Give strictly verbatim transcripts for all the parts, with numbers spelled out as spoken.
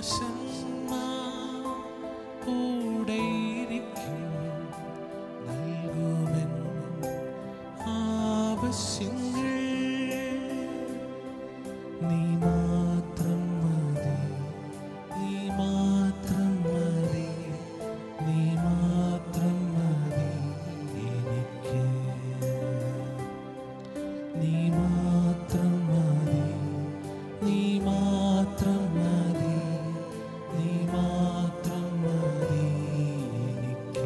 ദാസന്മാർ കൂടെയിരിക്കും, നൽകുമെൻ ആവശ്യങ്ങൾ. നീ മാത്രം മതി, നീ മാത്രം മതി, നീ മാത്രം മതി എനിക്ക്. നീ മാത്രം മതി, നീ മാത്രം മതി, നീ മാത്രം മതി എനിക്ക്.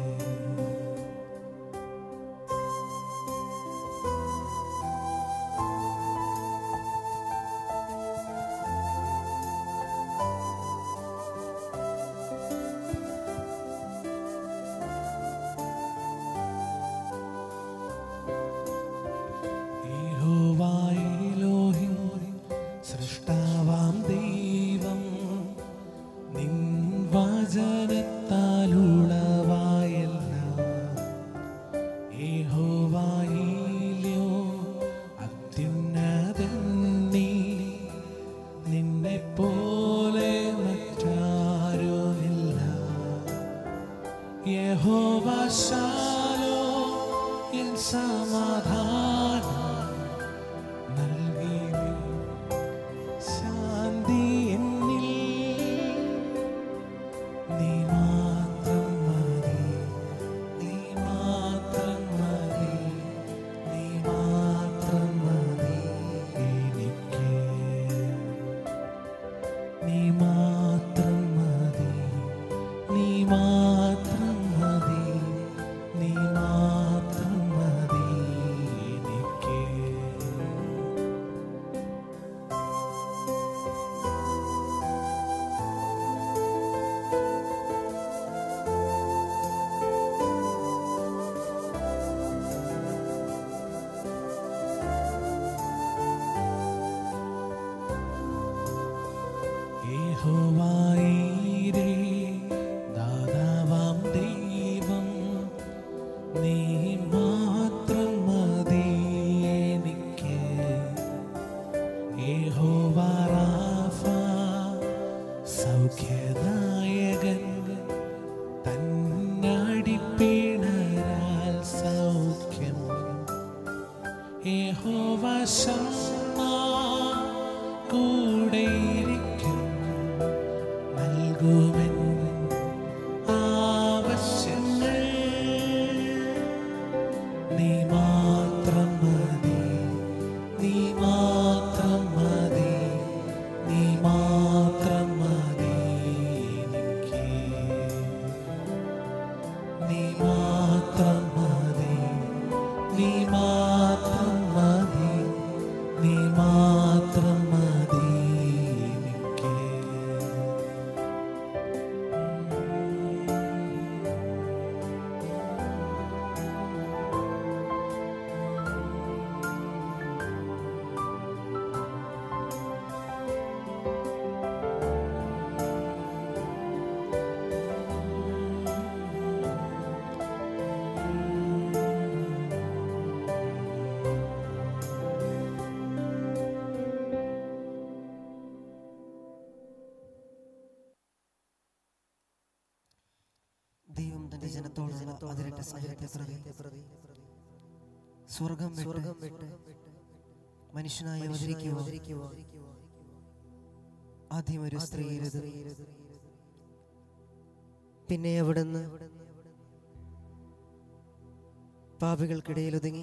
യഹോവയിലോഹിം സൃഷ്ടാവാം ദൈവം, നിൻ വചനത്താലുളവായെല്ലാം. യഹോവയിലോ അത്യുന്നതൻ നീ, നിന്നെപ്പോലെ മറ്റാരുമില്ല. യഹോവ ശാലോ എൻ സമാധാനം നൽകി, ശാന്തി എന്നിൽ. നീ മാത്രം മതി, നീ മാത്രം മതി, നീ മാത്രം മതി എനിക്ക്. നീ മാത്രം മതി, നീ മാത്രം മതി, നീ മാത്രം മതി എനിക്ക്. യഹോവയീരേ, ദാതാവാം ദൈവം, നീ മാത്രം മതി എനിക്ക്. യഹോവ റാഫ, സൗഖ്യദായകൻ, തന്നടിപ്പിണരാൽ സൗഖ്യം. യഹോവ ശമ്മാ, കൂടെയിരിക്കും, നൽകുമെൻ ആവശ്യങ്ങൾ. നീ മാത്രം മതി, നീ മാത്രം മതി, നീ മാത്രം മതി എനിക്ക്. നീ മാത്രം മതി, നീ മാത്രം മതി, നീ മാത്രം മതി എനിക്ക്. ദൈവം തന്റെ ജനത്തോടുള്ള അതിരറ്റ സ്നേഹത്തെ പ്രതി സ്വർഗം വിട്ട് മനുഷ്യനായി അവതരിക്കുക. ആദ്യം ഒരു സ്ത്രീ, പിന്നെ അവിടുന്ന് പാപികൾക്കിടയിൽ ഒതുങ്ങി.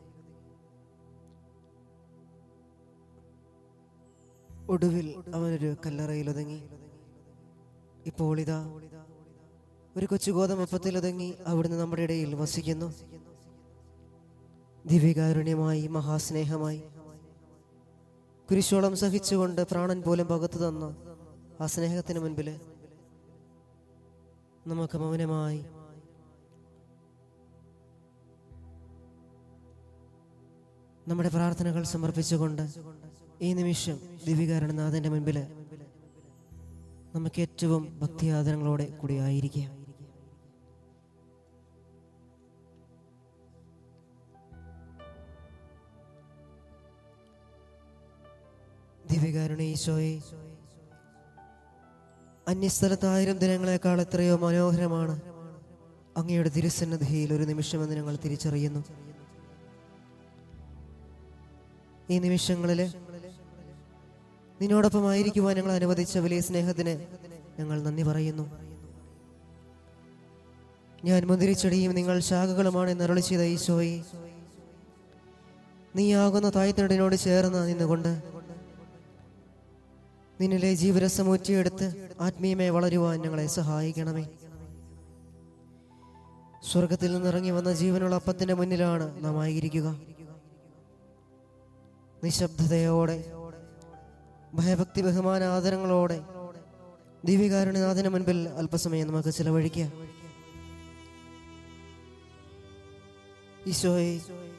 ഒടുവിൽ അവനൊരു കല്ലറയിൽ ഒതുങ്ങി. ഇപ്പോൾ ഇതാ ഒരു കൊച്ചു ഗോതമ്പത്തിൽ ഒതുങ്ങി അവിടുന്ന് നമ്മുടെ ഇടയിൽ വസിക്കുന്നു. ദിവ്യകാരുണ്യമായി, മഹാസ്നേഹമായി, കുരിശോളം സഹിച്ചുകൊണ്ട് പ്രാണൻ പോലും പകർത്തു തന്ന ആ സ്നേഹത്തിന് മുൻപിൽ നമുക്ക് മൗനമായി നമ്മുടെ പ്രാർത്ഥനകൾ സമർപ്പിച്ചുകൊണ്ട് ഈ നിമിഷം ദിവ്യകാരുണ്യനാഥന്റെ മുൻപിൽ നമുക്ക് ഏറ്റവും ഭക്തിയാദരങ്ങളോടെ കൂടി ആയിരിക്കാം. ദിവ്യകാരുണ്യ ഈശോയെ, അന്യസ്ഥലത്തായിരം ദിനങ്ങളെക്കാൾ എത്രയോ മനോഹരമാണ് അങ്ങയുടെ തിരുസന്നിധിയിൽ ഒരു നിമിഷമെന്ന് ഞങ്ങൾ തിരിച്ചറിയുന്നു. ഈ നിമിഷങ്ങളിൽ നിന്നോടൊപ്പം ആയിരിക്കുവാൻ ഞങ്ങൾ അനുവദിച്ച വലിയ സ്നേഹത്തിന് ഞങ്ങൾ നന്ദി പറയുന്നു. ഞാൻ മുന്തിരിച്ചെടിയും നിങ്ങൾ ശാഖകളുമാണ് എന്നരുളി ചെയ്ത ഈശോയെ, നീയാകുന്ന തായ്തടിനോട് ചേർന്ന് നിന്നുകൊണ്ട് നിന്നിലെ ജീവരസം ഊറ്റിയെടുത്ത് ആത്മീയമായി വളരുവാൻ ഞങ്ങളെ സഹായിക്കണമേ. സ്വർഗത്തിൽ നിന്നിറങ്ങി വന്ന ജീവനുള്ള അപ്പത്തിന്റെ മുന്നിലാണ് നാം ആയിരിക്കുക. നിശബ്ദതയോടെ, ഭയഭക്തി ബഹുമാന ആദരങ്ങളോടെ ദിവ്യകാരുണ്യനാഥന് മുൻപിൽ അല്പസമയം നമുക്ക് ചിലവഴിക്കാം. ഈശോയെ,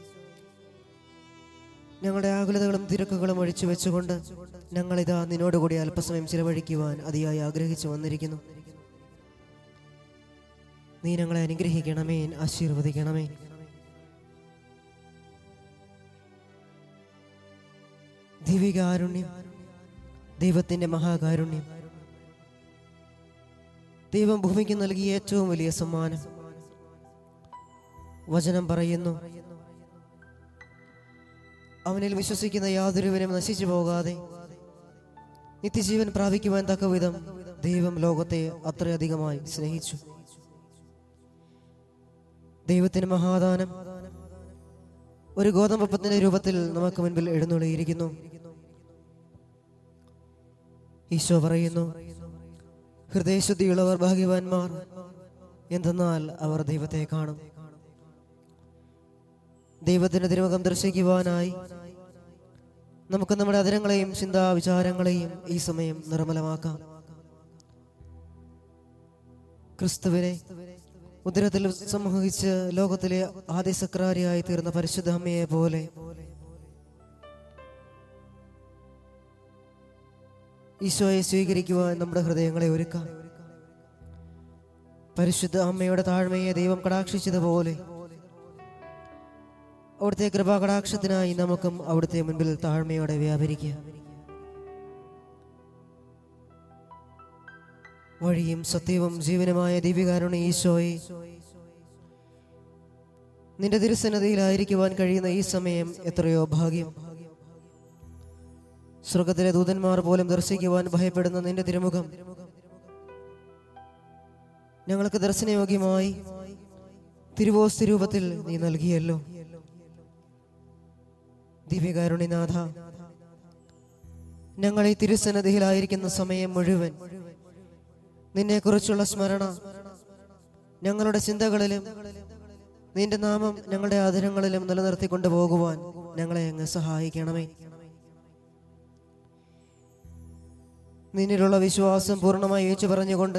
ഞങ്ങളുടെ ആകുലതകളും തിരക്കുകളും ഒഴിച്ചു വെച്ചുകൊണ്ട് ഞങ്ങളിതാ നിന്നോടുകൂടി അല്പസമയം ചിലവഴിക്കുവാൻ അതിയായി ആഗ്രഹിച്ചു വന്നിരിക്കുന്നു. നീ ഞങ്ങളെ അനുഗ്രഹിക്കണമേ, ആശീർവദിക്കണമേ. ദിവ്യകാരുണ്യം, ദൈവത്തിന്റെ മഹാകാരുണ്യം, ദൈവം ഭൂമിക്ക് നൽകിയ ഏറ്റവും വലിയ സമ്മാനം. വചനം പറയുന്നു, അവനിൽ വിശ്വസിക്കുന്ന യാതൊരുവനും നശിച്ചു പോകാതെ നിത്യജീവൻ പ്രാപിക്കുവാൻ തക്കവിധം ദൈവം ലോകത്തെ അത്രയധികമായി സ്നേഹിച്ചു. ദൈവത്തിന് മഹാദാനം ഒരു ഗോതമ്പപ്പത്തിന്റെ രൂപത്തിൽ നമുക്ക് മുൻപിൽ എഴുന്നള്ളിയിരിക്കുന്നു. ഈശോ പറയുന്നു, ഹൃദയശുദ്ധിയുള്ളവർ ഭാഗ്യവാന്മാർ, എന്തെന്നാൽ അവർ ദൈവത്തെ കാണും. ദൈവത്തിന്റെ തിരുമുഖം ദർശിക്കുവാനായി നമുക്ക് നമ്മുടെ അധരങ്ങളെയും ചിന്താ വിചാരങ്ങളെയും ഈ സമയം നിർമ്മലമാക്കാം. ക്രിസ്തുവിനെ ഉദരത്തിൽ സംവഹിച്ച് ലോകത്തിലെ ആദ്യ സക്രാരിയായി തീർന്ന പരിശുദ്ധ അമ്മയെ പോലെ ഈശോയെ സ്വീകരിക്കുവാൻ നമ്മുടെ ഹൃദയങ്ങളെ ഒരുക്കാം. പരിശുദ്ധ അമ്മയുടെ താഴ്മയെ ദൈവം കടാക്ഷിച്ചതുപോലെ അവിടുത്തെ കൃപാകടാക്ഷത്തിനായി നമുക്കും അവിടുത്തെ മുൻപിൽ താഴ്മയോടെ വ്യാപരിക്കാം. വഴിയും സത്യവും ജീവനുമായ ദിവ്യകാരുണ്യ ഈശോയെ, നിന്റെ തിരുസന്നിധിയിലായിരിക്കുവാൻ കഴിയുന്ന ഈ സമയം എത്രയോ ഭാഗ്യം. സ്വർഗത്തിലെ ദൂതന്മാർ പോലും ദർശിക്കുവാൻ ഭയപ്പെടുന്ന നിന്റെ തിരുമുഖം ഞങ്ങൾക്ക് ദർശനയോഗ്യമായി തിരുവോസ്തി രൂപത്തിൽ നീ നൽകിയല്ലോ. ദിവ്യകാരുണ്യനാഥ, ഞങ്ങൾ ഈ തിരുസന്നിധിയിലായിരിക്കുന്ന സമയം മുഴുവൻ നിന്നെക്കുറിച്ചുള്ള സ്മരണ ഞങ്ങളുടെ ചിന്തകളിലും നിന്റെ നാമം ഞങ്ങളുടെ ആദരങ്ങളിലും നിലനിർത്തിക്കൊണ്ടു പോകുവാൻ ഞങ്ങളെ അങ്ങ് സഹായിക്കണമേ. നിന്നിലുള്ള വിശ്വാസം പൂർണ്ണമായി ഏച്ചു പറഞ്ഞുകൊണ്ട്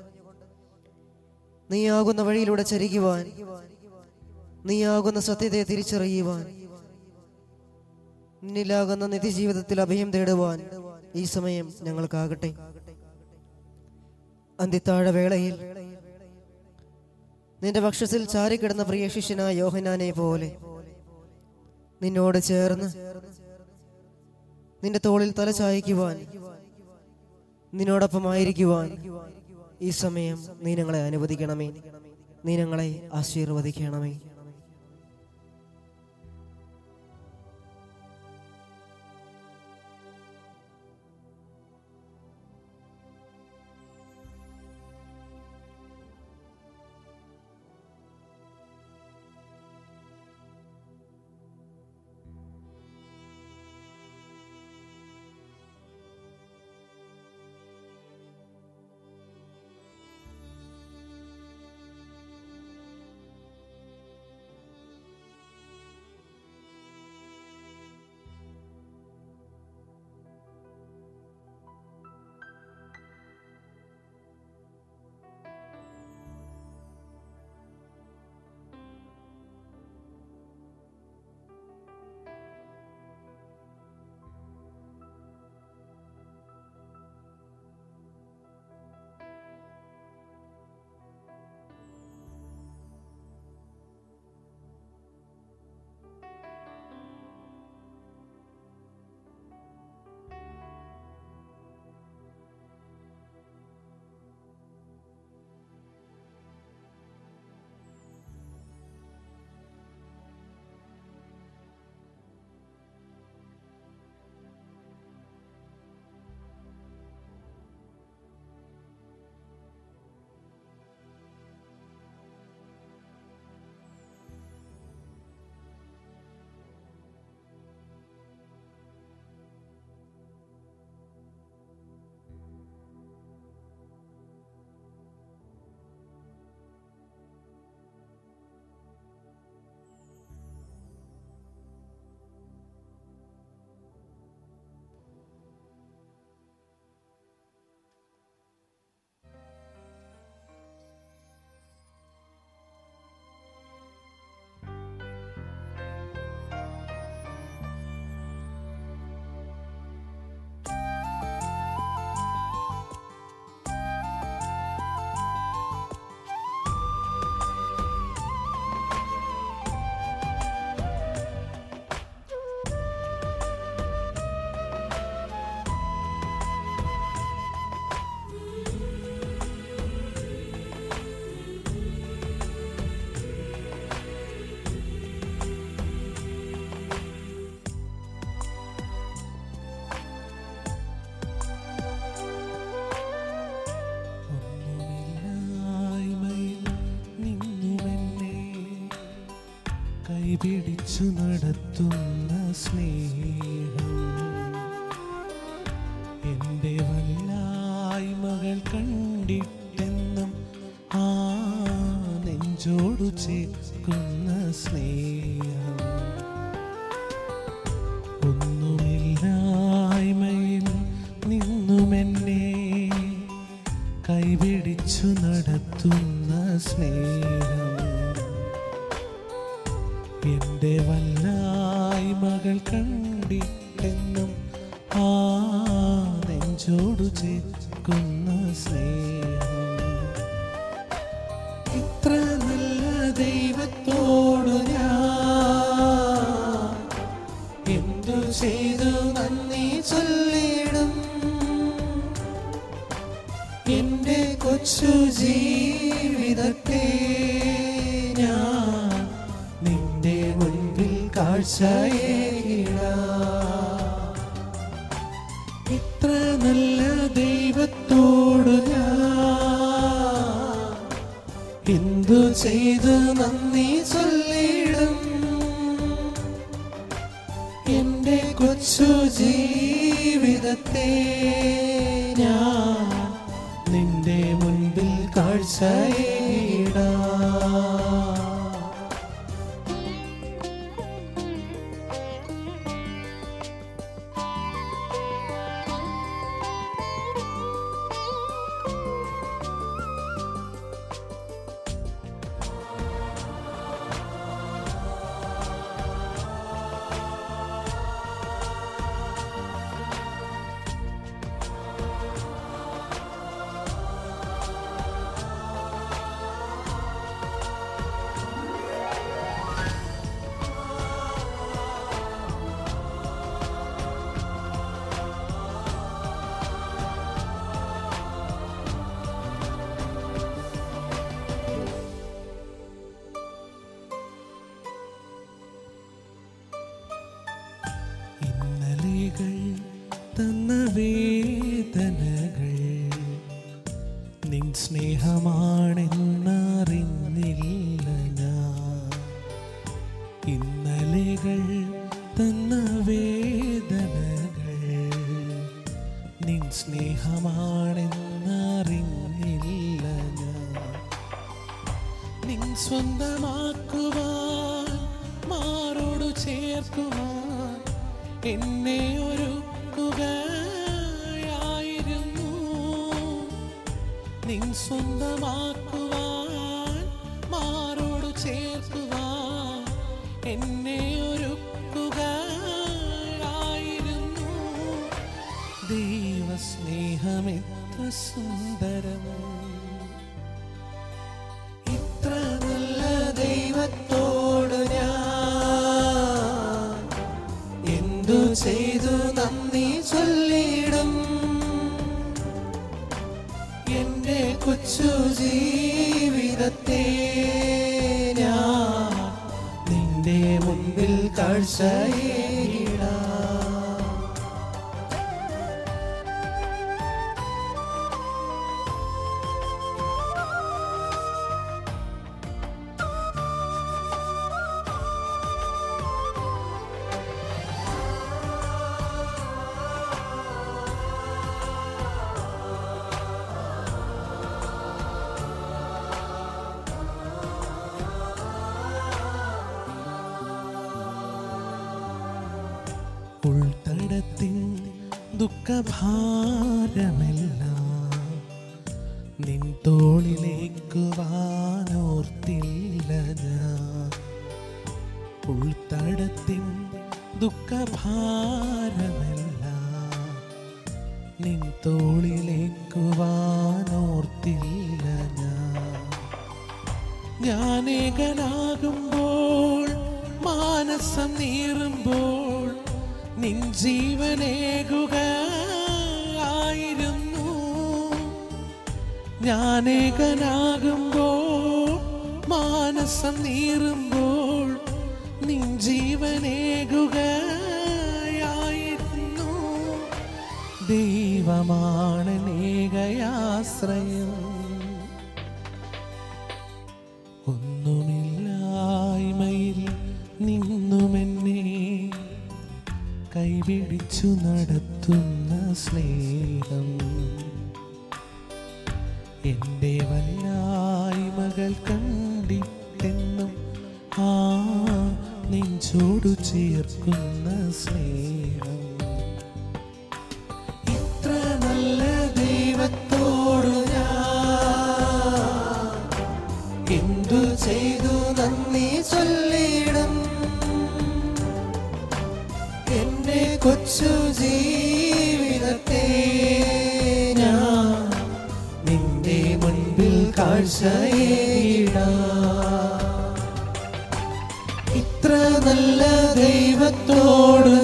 നീയാകുന്ന വഴിയിലൂടെ ചരിക്കുവാൻ, നീയാകുന്ന സത്യത്തെ തിരിച്ചറിയുവാൻ, നിന്നിലാകുന്ന നിത്യജീവിതത്തിൽ അഭയം തേടുവാൻ ഈ സമയം ഞങ്ങൾക്കാകട്ടെ. അന്ത്യത്താഴ വേളയിൽ നിന്റെ വക്ഷത്തിൽ ചാരിക്കിടന്ന പ്രിയ ശിഷ്യനായ യോഹന്നാനെ പോലെ നിന്നോട് ചേർന്ന് നിന്റെ തോളിൽ തല ചായ്ക്കുവാൻ, നിന്നോടൊപ്പമായിരിക്കുവാൻ ഈ സമയം നീ ഞങ്ങളെ അനുവദിക്കണമേ. നീ ഞങ്ങളെ ആശീർവദിക്കണമേ. കൈപിടിച്ചു നടത്തുന്ന സ്നേഹം എൻ്റെ വല്ലായ്മകൾ കണ്ടിട്ടെന്നും ആ നെഞ്ചോടു ചേർക്കുന്ന സ്നേഹം ഒന്നുമില്ലായ്മയിൽ നിന്നുമെന്നെ കൈപിടിച്ചു നടത്തുന്ന സ്നേഹം എൻ്റെ വല്ലായ്മകൾ കണ്ടിട്ടെന്നും ആ നെഞ്ചോടു ചേർക്കുന്ന സ്നേഹം ഇത്ര നല്ല ദൈവത്തോടു ഞാൻ എന്തു ചെയ്തു നന്ദി ചൊല്ലിടും എൻ്റെ കൊച്ചു ജീവിതത്തെ ഞാൻ നിന്റെ മുൻപിൽ കാഴ്ചയേകിടാം ഇത്ര നല്ല ദൈവത്തോടു ഞാൻ എന്തു ചെയ്തു നന്ദി ചൊല്ലിടും എൻ്റെ കൊച്ചു ജീവിതത്തെ ഞാൻ നിന്റെ മുൻപിൽ കാഴ്ചയേകിടാം തന്ന വേദനകൾ നിൻ സ്നേഹമാണെന്നറിഞ്ഞില്ല ഞാൻ ഇന്നലെകൾ തന്ന വേദനകൾ നിൻ സ്നേഹമാണെന്നറിഞ്ഞില്ല ഞാൻ നിൻ സ്വന്തമാക്കുവാൻ മാറോടു ചേർക്കുവാൻ എന്നെ ഒരുക്കുകയായിരുന്നു നിൻ സ്വന്തമാക്കുവാൻ മാറോടു ചേർക്കുവാൻ എന്നെ ഒരുക്കുകയായിരുന്നു ദൈവസ്നേഹമെത്ര സുന്ദരം ഇത്ര നല്ല ദൈവത്തോട് ഞാൻ എന്തു ചെയ്തു നന്ദി ചൊല്ലിടും എൻ്റെ കൊച്ചു ജീവിതത്തെ ഞാൻ നിന്റെ മുൻപിൽ കാഴ്ചയേകിടാം ഉൾത്തടത്തിൻ ദുഃഖഭാരമെല്ലാം നിൻ തോളിലേക്കുവാനോർത്തില്ല ഞാൻ ഉൾത്തടത്തിൻ ദുഃഖഭാരമെല്ലാം നിൻ തോളിലേക്കുവാനോർത്തില്ല ഞാൻ ഞാനേകനാകുമ്പോൾ മാനസം നീറുമ്പോൾ നിൻ ജീവനേകുകയായിരുന്നു ഞാനേകനാകുമ്പോൾ മാനസം നീറുമ്പോൾ നിൻ ജീവനേകുകയായിരുന്നു ദൈവമാണ് ഏകയാശ്രയം ഒന്നുമില്ലായ്മയിൽ നിൻ എന്നുമെന്നെ കൈപിടിച്ചു നടത്തുന്ന സ്നേഹം, എൻ്റെ വല്ലായ്മകൾ കണ്ടിട്ടെന്നും ആ നെഞ്ചോടു ചേർക്കുന്ന സ്നേഹം. ഇത്ര നല്ല ദൈവത്തോടു ഞാൻ എന്തു ചെയ്തു നന്ദി ചൊല്ലിടും. എൻ്റെ കൊച്ചു ജീവിതത്തെ ഞാൻ നിന്റെ മുൻപിൽ കാഴ്ചയിടാം. ഇത്ര നല്ല ദൈവത്തോട്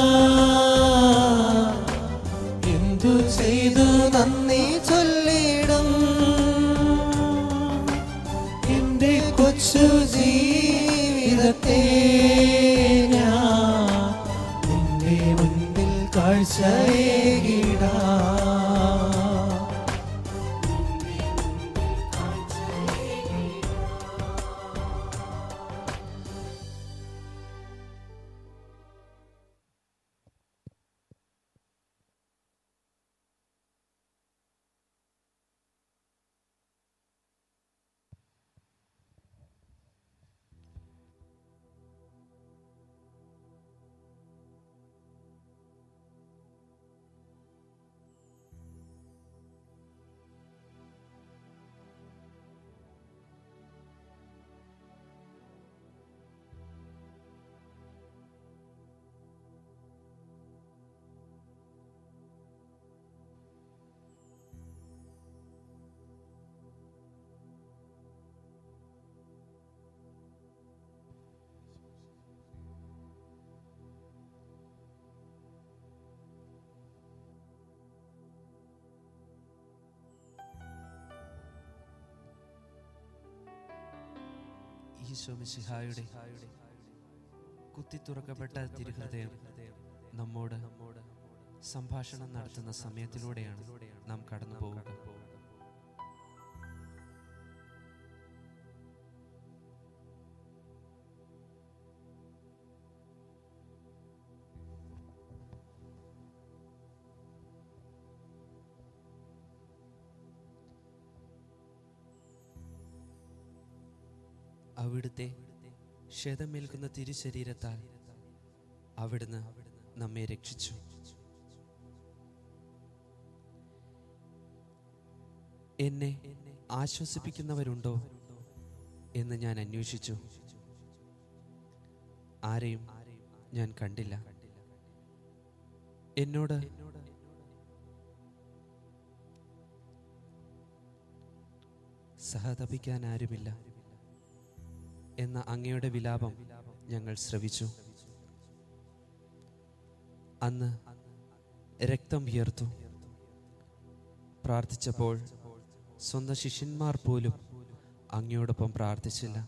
ഞാൻ എന്തു ചെയ്തു നന്ദി ചൊല്ലിടും. എൻ്റെ കൊച്ചു ജീവിതത്തെ ഞാൻ നിന്റെ മുൻപിൽ കാഴ്ചയിടാം. ഈശോ മിശിഹായുടെ കുത്തിത്തുറക്കപ്പെട്ട തിരുഹൃദയം നമ്മോട് സംഭാഷണം നടത്തുന്ന സമയത്തിലൂടെയാണ് നാം കടന്നു പോവുക. അവിടുത്തെ ക്ഷതമേൽക്കുന്ന തിരുശരീരത്താൽ അവിടുന്ന് നമ്മെ രക്ഷിച്ചു. എന്നെ ആശ്വസിപ്പിക്കുന്നവരുണ്ടോ എന്ന് ഞാൻ അന്വേഷിച്ചു. ആരെയും ഞാൻ കണ്ടില്ല. എന്നോട് സഹതപിക്കാൻ ആരുമില്ല എന്ന അങ്ങയുടെ വിലാപം ഞങ്ങൾ ശ്രവിച്ചു. അന്ന് രക്തം വിയർത്തു പ്രാർത്ഥിച്ചപ്പോൾ സ്വന്തം ശിഷ്യന്മാർ പോലും അങ്ങയോടൊപ്പം പ്രാർത്ഥിച്ചില്ല.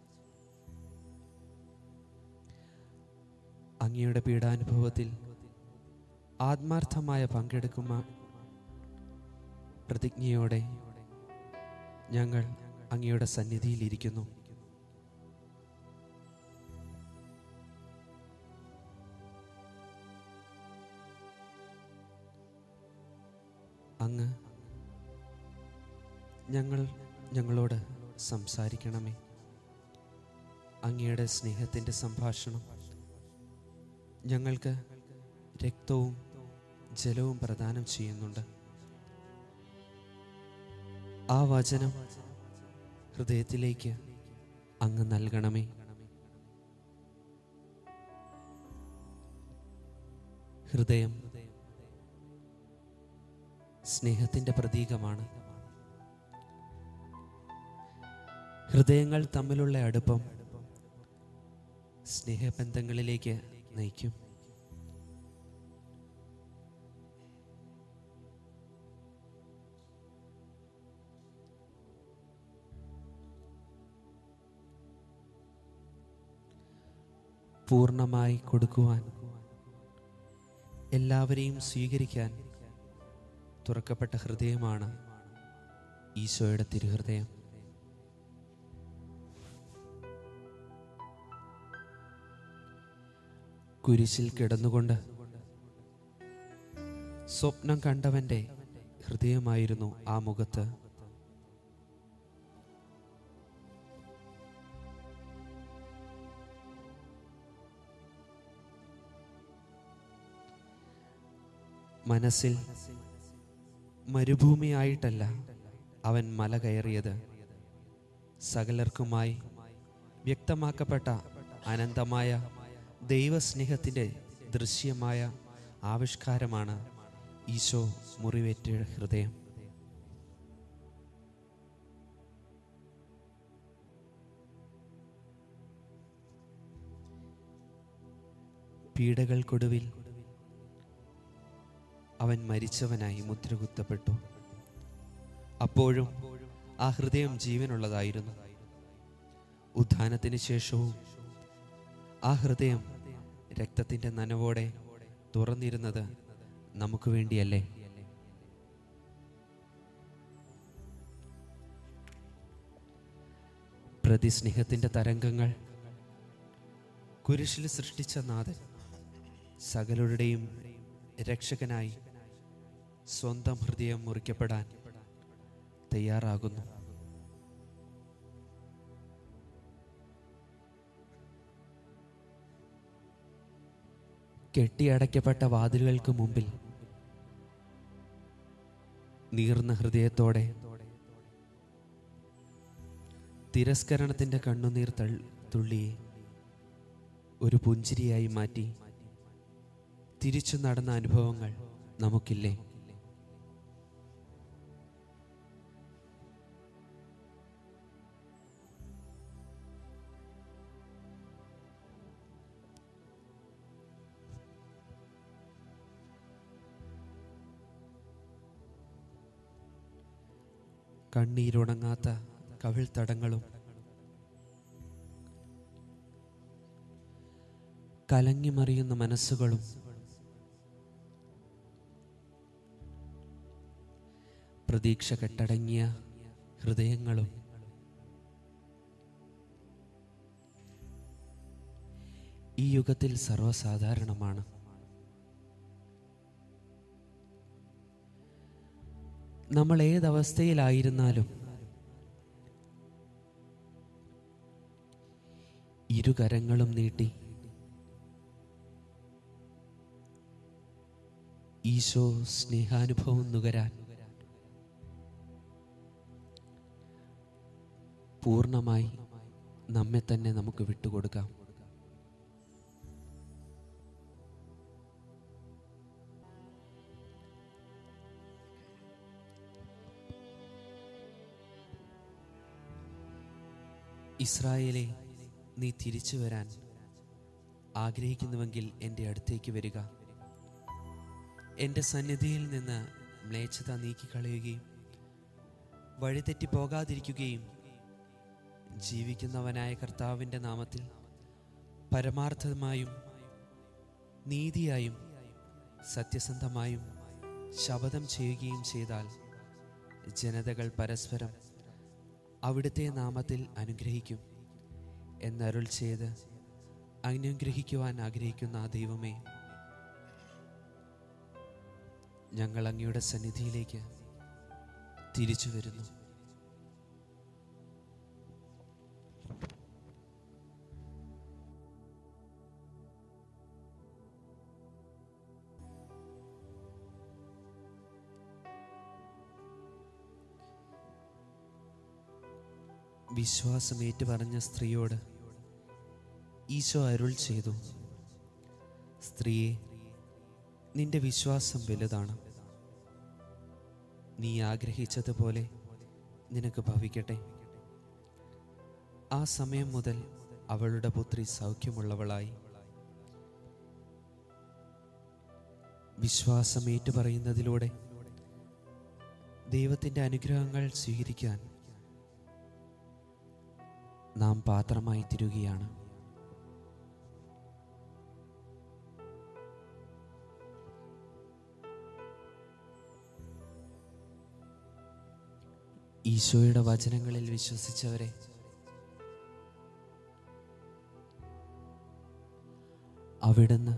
അങ്ങയുടെ പീഡാനുഭവത്തിൽ ആത്മാർത്ഥമായ പങ്കെടുക്കുന്ന പ്രതിജ്ഞയോടെ ഞങ്ങൾ അങ്ങയുടെ സന്നിധിയിലിരിക്കുന്നു. അങ്ങ് ഞങ്ങൾ ഞങ്ങളോട് സംസാരിക്കണമേ. അങ്ങയുടെ സ്നേഹത്തിൻ്റെ സംഭാഷണം ഞങ്ങൾക്ക് രക്തവും ജലവും പ്രദാനം ചെയ്യുന്നുണ്ട്. ആ വചനം ഹൃദയത്തിലേക്ക് അങ്ങ് നൽകണമേ. ഹൃദയം സ്നേഹത്തിൻ്റെ പ്രതീകമാണ്. ഹൃദയങ്ങൾ തമ്മിലുള്ള അടുപ്പം സ്നേഹബന്ധങ്ങളിലേക്ക് നയിക്കും. പൂർണ്ണമായി കൊടുക്കുവാൻ, എല്ലാവരെയും സ്വീകരിക്കാൻ തുറക്കപ്പെട്ട ഹൃദയമാണ് ഈശോയുടെ തിരുഹൃദയം. കുരിശിൽ കിടന്നുകൊണ്ട് സ്വപ്നം കണ്ടവന്റെ ഹൃദയമായിരുന്നു ആ മുഖത്ത്. മനസ്സിൽ മരുഭൂമിയായിട്ടല്ല അവൻ മല കയറിയത്, സകലർക്കുമായി വ്യക്തമാക്കപ്പെട്ട അനന്തമായ ദൈവസ്നേഹത്തിൻ്റെ ദൃശ്യമായ ആവിഷ്കാരമാണ് ഈശോ മുറിവേറ്റ ഹൃദയം. പീഡകൾക്കൊടുവിൽ അവൻ മരിച്ചവനായി മുദ്രകുത്തപ്പെട്ടു. അപ്പോഴും ആ ഹൃദയം ജീവനുള്ളതായിരുന്നു. ഉത്ഥാനത്തിന് ശേഷവും ആ ഹൃദയം രക്തത്തിൻ്റെ നനവോടെ തുറന്നിരുന്നത് നമുക്ക് വേണ്ടിയല്ലേ? പ്രതിസ്നേഹത്തിൻ്റെ തരംഗങ്ങൾ കുരിശിൽ സൃഷ്ടിച്ച നാഥൻ സകലരുടെയും രക്ഷകനായി സ്വന്തം ഹൃദയം മുറിക്കപ്പെടാൻ തയ്യാറാകുന്നു. കെട്ടിയടയ്ക്കപ്പെട്ട വാതിലുകൾക്ക് മുമ്പിൽ നീർന്ന ഹൃദയത്തോടെ തിരസ്കരണത്തിൻ്റെ കണ്ണുനീർ തുള്ളിയെ ഒരു പുഞ്ചിരിയായി മാറ്റി തിരിച്ചു നടന്ന അനുഭവങ്ങൾ നമുക്കില്ലേ? കണ്ണീരുണങ്ങാത്ത കവിൾത്തടങ്ങളും കലങ്ങിമറിയുന്ന മനസ്സുകളും പ്രതീക്ഷ കെട്ടടങ്ങിയ ഹൃദയങ്ങളും ഈ യുഗത്തിൽ സർവ്വസാധാരണമാണ്. നമ്മൾ ഏതവസ്ഥയിലായിരുന്നാലും ഇരുകരങ്ങളും നീട്ടി ഈശോ സ്നേഹാനുഭവം നുകരാൻ പൂർണ്ണമായി നമ്മെ തന്നെ നമുക്ക് വിട്ടുകൊടുക്കാം. ഇസ്രായേലേ, നീ തിരിച്ചു വരാൻ ആഗ്രഹിക്കുന്നുവെങ്കിൽ എൻ്റെ അടുത്തേക്ക് വരിക. എൻ്റെ സന്നിധിയിൽ നിന്ന് മ്ലേച്ഛത നീക്കിക്കളയുകയും വഴിതെറ്റി പോകാതിരിക്കുകയും ജീവിക്കുന്നവനായ കർത്താവിൻ്റെ നാമത്തിൽ പരമാർത്ഥമായും നീതിയായും സത്യസന്ധമായും ശപഥം ചെയ്യുകയും ചെയ്താൽ ജനതകൾ പരസ്പരം അവിടുത്തെ നാമത്തിൽ അനുഗ്രഹിക്കും എന്നരുൾ ചെയ്ത് അനുഗ്രഹിക്കുവാൻ ആഗ്രഹിക്കുന്ന ആ ദൈവമേ, ഞങ്ങൾ അങ്ങയുടെ സന്നിധിയിലേക്ക് തിരിച്ചു വരുന്നു. വിശ്വാസം ഏറ്റുപറഞ്ഞ സ്ത്രീയോട് ഈശോ അരുൾ ചെയ്തു, സ്ത്രീയെ, നിന്റെ വിശ്വാസം വലുതാണ്. നീ ആഗ്രഹിച്ചതുപോലെ നിനക്ക് ഭവിക്കട്ടെ. ആ സമയം മുതൽ അവളുടെ പുത്രി സൗഖ്യമുള്ളവളായി. വിശ്വാസം ഏറ്റുപറയുന്നതിലൂടെ ദൈവത്തിൻ്റെ അനുഗ്രഹങ്ങൾ സ്വീകരിക്കാൻ നാം പാത്രമായി തീരുകയാണ്. ഈശോയുടെ വചനങ്ങളിൽ വിശ്വസിച്ചവരെ അവിടുന്ന്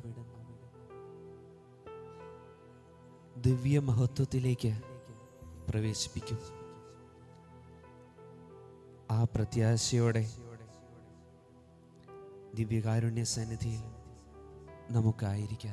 ദിവ്യ മഹത്വത്തിലേക്ക് പ്രവേശിപ്പിക്കും. ആ പ്രത്യാശയോടെ ദിവ്യകാരുണ്യ സന്നിധിയിൽ നമുക്കായിരിക്കാം.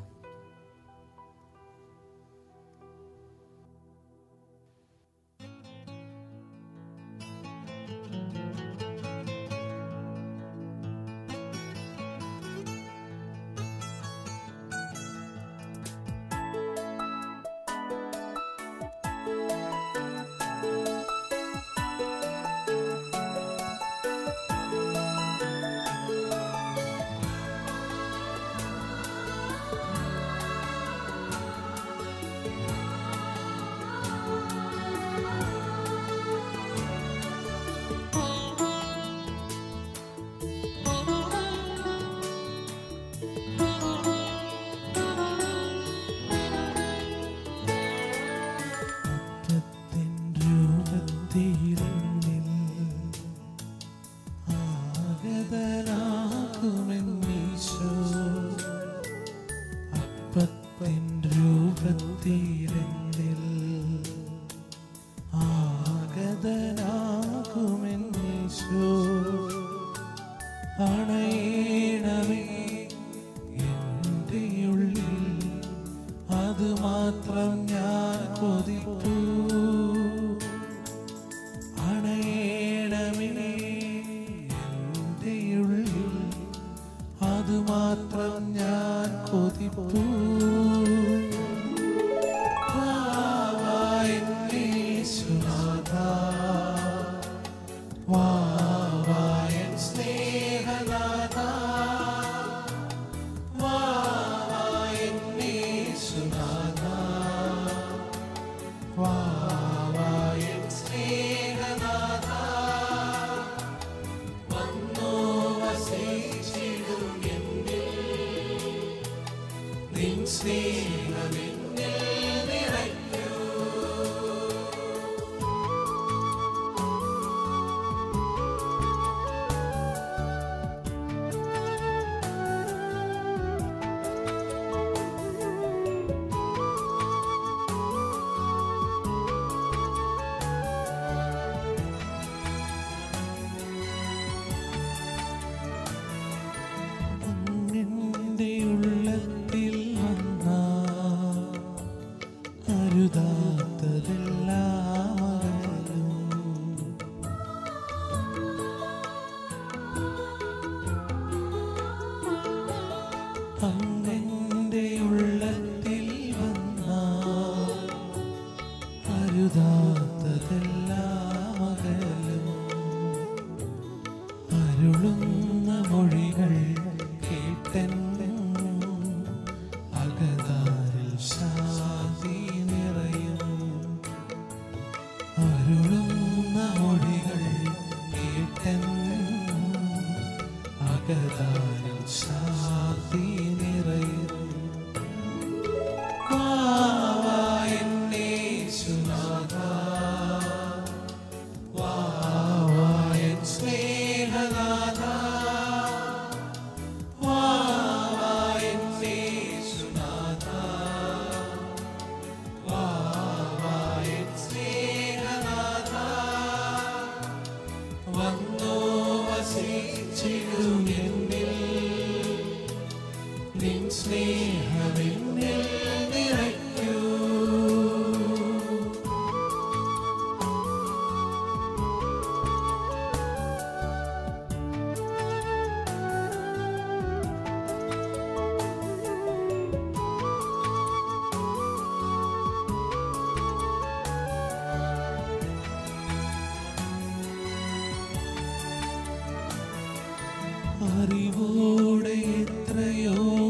അറിവോടെ എത്രയോ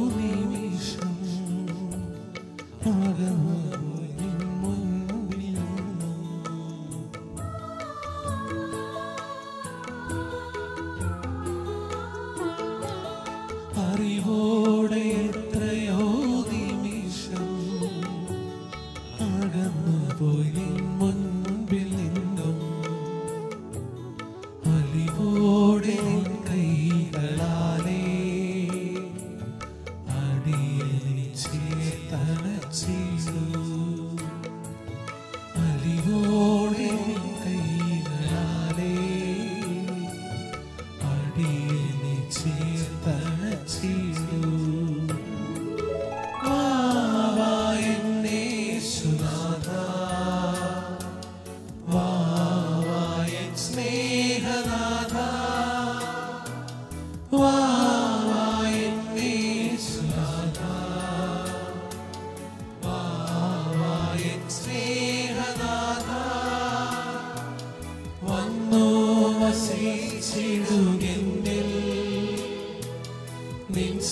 നിമിഷം അറിവോടെ എത്രയോ നിമിഷം അകന്നു പോയി മുൻപിൽ നിന്നും അലിവോടെ കൈകളാലേ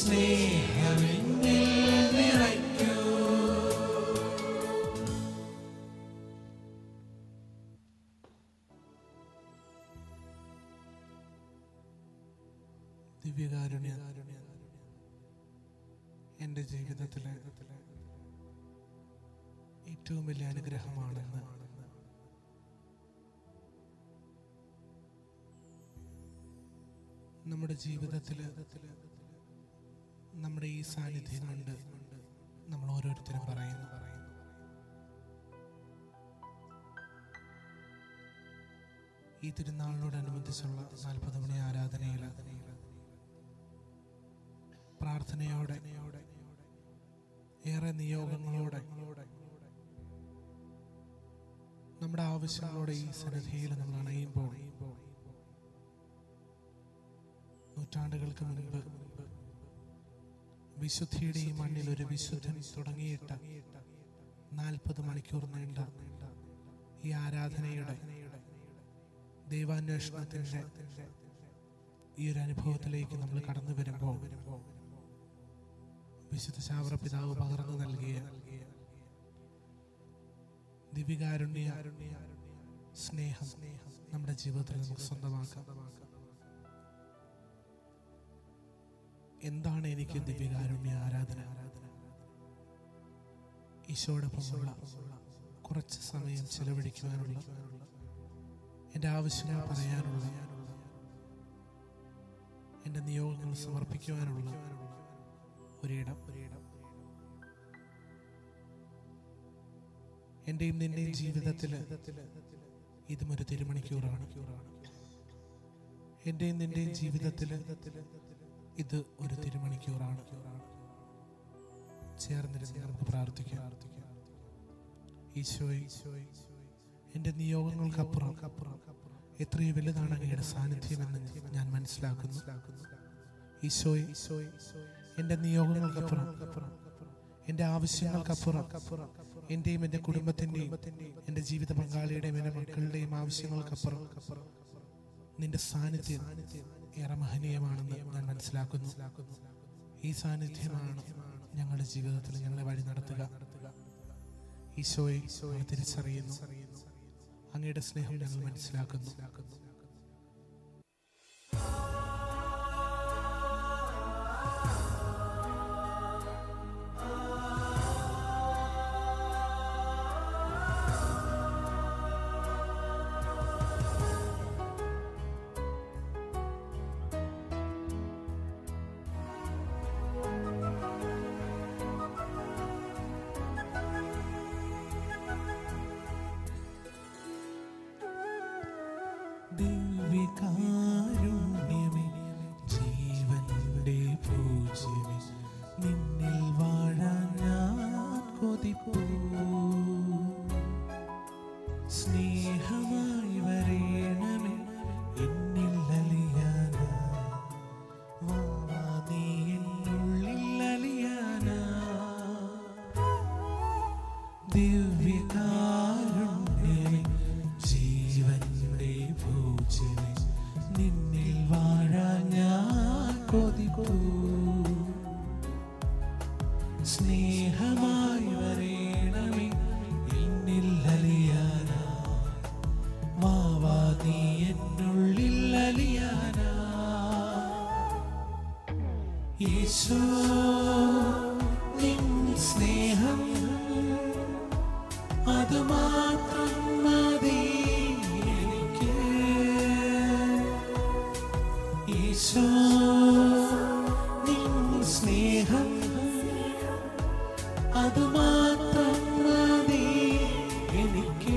സ്നേഹമെന്നിൽ നിറയ്ക്കൂ. ദിവ്യകാരുണ്യ എൻ്റെ ജീവിതത്തിലെ ഏറ്റവും വലിയ അനുഗ്രഹമാണെന്ന് നമ്മുടെ ജീവിതത്തിൽ നമ്മുടെ ഈ സാന്നിധ്യം കൊണ്ട് നമ്മൾ ഓരോരുത്തരും പറയുന്നു. ഈ തിരുനാളിനോടനുബന്ധിച്ചുള്ള നാൽപ്പത് മണി ആരാധനയിൽ പ്രാർത്ഥനയോടെ ഏറെ നിയോഗങ്ങളോടെ നമ്മുടെ ആവശ്യങ്ങളോടെ ഈ സന്നിധിയിൽ നമ്മൾ അണയുമ്പോൾ നൂറ്റാണ്ടുകൾക്ക് മുൻപ് വിശുദ്ധിയുടെ ഈ മണ്ണിൽ ഒരു വിശുദ്ധൻ തുടങ്ങിയിട്ട നാൽപ്പത് മണിക്കൂർ നീണ്ട ഈ ആരാധനയുടെ ദൈവാന്വേഷണത്തിന്റെ ഈ ഒരു അനുഭവത്തിലേക്ക് നമ്മൾ കടന്നു വരുമ്പോൾ വിശുദ്ധ ശാവറ പിതാവ് പകർന്നു നൽകിയ ദിവ്യകാരുണ്യ സ്നേഹം നമ്മുടെ ജീവിതത്തിൽ നമുക്ക് സ്വന്തമാക്കാം. എന്താണ് എനിക്ക് ദിവ്യകാരുണ്യ ആരാധന? ഈശോടൊപ്പമുള്ള കുറച്ച് സമയം ചെലവഴിക്കുവാനുള്ള, എൻ്റെ ആവശ്യങ്ങൾ പറയാനുള്ള, എൻ്റെ നിയോഗങ്ങൾ സമർപ്പിക്കുവാനുള്ള ഒരിടം. എൻ്റെയും നിന്റെയും ജീവിതത്തിൽ ഇതും ഒരു തിരുമണിക്കൂറാണ്. എൻ്റെയും നിന്റെയും ജീവിതത്തിൽ ഇത് ഒരു തിരുമണിക്കൂറാണ്. ചേർന്നിരുന്ന് നമുക്ക് പ്രാർത്ഥിക്കാം. ഈശോയെ, എൻ്റെ നിയോഗങ്ങൾക്കപ്പുറം എത്രയോ വലുതാണ് അങ്ങയുടെ സാന്നിധ്യമെന്ന് ഞാൻ മനസ്സിലാക്കുന്നു. ഈശോയെ, എൻ്റെ നിയോഗങ്ങൾക്കപ്പുറം, എൻ്റെ ആവശ്യങ്ങൾക്കപ്പുറം, എൻ്റെയും എൻ്റെ കുടുംബത്തിൻ്റെയും എൻ്റെ ജീവിത പങ്കാളിയുടെയും എൻ്റെ മക്കളുടെയും ആവശ്യങ്ങൾക്കപ്പുറം നിന്റെ സാന്നിധ്യം ഏറെ മഹനീയമാണെന്ന് ഞാൻ മനസ്സിലാക്കുന്നു. ഈ സാന്നിധ്യമാണ് ഞങ്ങളുടെ ജീവിതത്തിൽ ഞങ്ങളെ വഴി നടത്തുക. ഈശോയെ തിരിച്ചറിയുന്നു. അങ്ങയുടെ സ്നേഹം ഞങ്ങൾ മനസ്സിലാക്കുന്നു. ദിവ്യകാരുണ്യമേ, ജീവന്റെ പൂജ്യമേ, നിന്നിൽ വാഴാൻ ഞാൻ കൊതിപ്പൂ. സ്നേഹമായി വരേണമേ എന്നിൽ അലിയാനാ, വാവാ നീ എന്നുള്ളിൽ അലിയാനാ. ദിവ്യകാരുണ്യമേ, ജീവന്റെ പൂജ്യമേ, നിന്നിൽ വാഴാൻ ഞാൻ കൊതിപ്പൂ. സ്നേഹമായി വരേണമേ എന്നിൽ അലിയാനാ, വാവാ നീ എന്നുള്ളിൽ അലിയാനാ. ഈശോ, നിൻ സ്നേഹം അതുമാത്രം മതി എനിക്ക്. ഈശോ, നിൻ സ്നേഹം അതുമാത്രം മതി എനിക്ക്.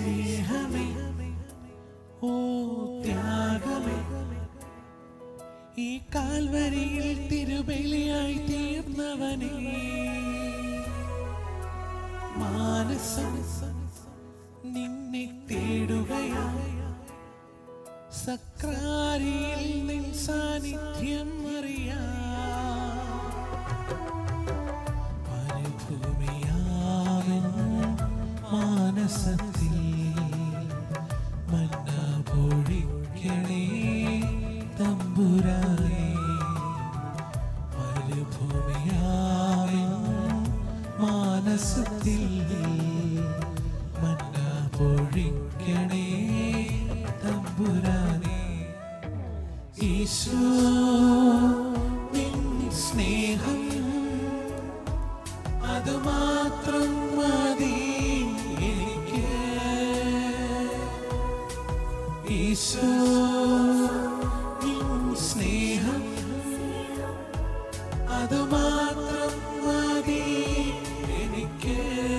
സ്നേഹമേ, ഓ ത്യാഗമേ, ഈ കാൽവരിയിൽ തിരുബലിയായി തീർന്നവനേ, മാനസം നിന്നെ തേടുകയായി, സക്രാരിയിൽ നിൻ സാന്നിധ്യം അറിയാം. മരുഭൂമിയാവിൻ മാനസത്തിൽ മന്ന പൊഴിക്കണേ തമ്പുരാനേ. മരുഭൂമിയാവിൻ മാനസത്തിൽ മന്ന പൊഴിക്കണേ തമ്പുരാനേ. ഈശോ നിൻ സ്നേഹം അതുമാത്രം മതി എനിക്ക്. ഈശോ നിൻ സ്നേഹം അതുമാത്രം മതി എനിക്ക്.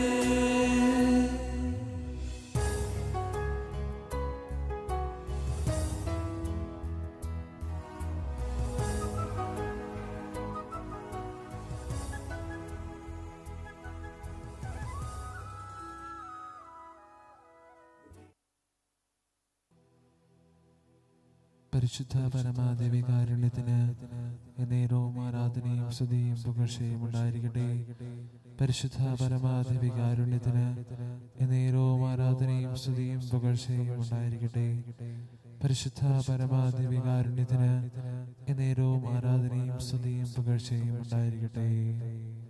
പരിശുദ്ധ പരമാദേവികാരുണ്യത്തിന് എന്നേരവും ആരാധനയും സ്തുതിയും പുകഴ്ചയും ഉണ്ടായിരിക്കട്ടെ. പരിശുദ്ധ പരമാദേവികാരുണ്യത്തിന് എന്നേരവും ആരാധനയും സ്തുതിയും പുകഴ്ചയും ഉണ്ടായിരിക്കട്ടെ. പരിശുദ്ധ പരമാദേവികാരുണ്യത്തിന് എന്നേരവും ആരാധനയും സ്തുതിയും പുകഴ്ചയും ഉണ്ടായിരിക്കട്ടെ.